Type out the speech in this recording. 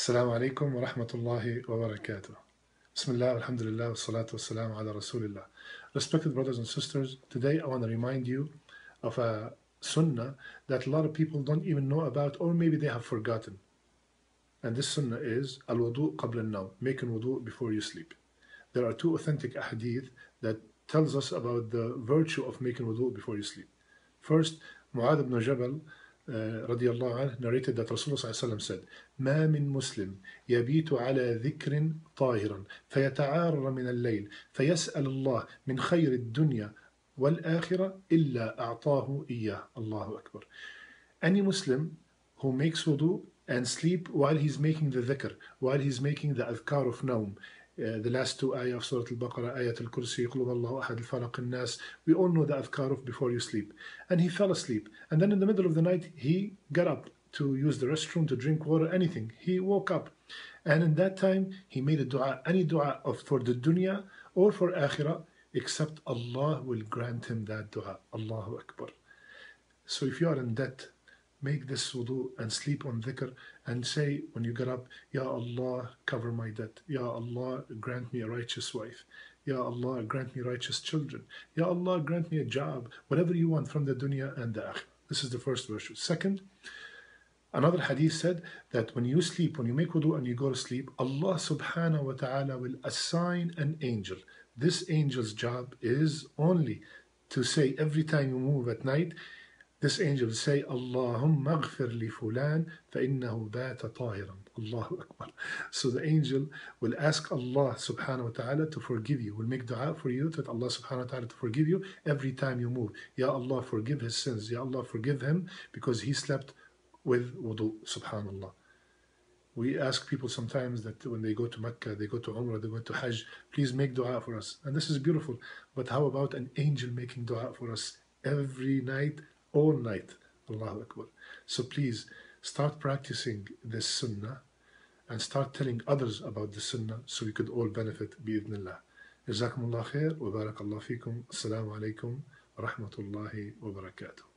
Assalamu alaikum wa rahmatullahi wa barakatuh. Bismillah, alhamdulillah, wa salatu wa salam ala rasulillah. Respected brothers and sisters, today I want to remind you of a sunnah that a lot of people don't even know about, or maybe they have forgotten. And this sunnah is al-wudu qabla al-nawm, making wudu before you sleep. There are two authentic ahadith that tells us about the virtue of making wudu before you sleep. First, Mu'adh ibn Jabal radiallahu anhu narrated that Rasulullah said, ما من مسلم يبيت على ذكر طاهرا فيتعارر من الليل فيسأل الله من خير الدنيا والآخرة إلا أعطاه إياه. Allahu Akbar. Any Muslim who makes wudu and sleep while he's making the dhikr, while he's making the adhkar of nawm, the last two ayah of Surah Al-Baqarah, Ayat Al-Kursi, Qul Huwallahu Ahad, Al-Falaq, Al-Nas, we all know the adhkar of before you sleep. And he fell asleep. And then in the middle of the night, he got up to use the restroom, to drink water, anything. He woke up. And in that time, he made a dua, any dua for the dunya or for akhirah, except Allah will grant him that dua. Allahu Akbar. So if you are in debt, make this wudu and sleep on dhikr and say when you get up, Ya Allah, cover my debt. Ya Allah, grant me a righteous wife. Ya Allah, grant me righteous children. Ya Allah, grant me a job. Whatever you want from the dunya and the akhirah. This is the first virtue. Second, another hadith said that when you sleep, when you make wudu and you go to sleep, Allah subhanahu wa ta'ala will assign an angel. This angel's job is only to say every time you move at night, this angel will say, Allahumma aghfir li fulan fa innahu bata tahiran. Allahu Akbar. So the angel will ask Allah subhanahu wa ta'ala to forgive you, will make dua for you, that Allah subhanahu wa ta'ala to forgive you every time you move. Ya Allah, forgive his sins. Ya Allah, forgive him because he slept with wudu. Subhanallah. We ask people sometimes that when they go to Mecca, they go to Umrah, they go to Hajj, please make dua for us. And this is beautiful. But how about an angel making dua for us every night, all night? Allahu Akbar. So please start practicing this sunnah and start telling others about the sunnah so we could all benefit bi'idhnillah. Jazakumullah khair wa barakallahu feekum. Assalamu alaikum wa rahmatullahi wa barakatuh.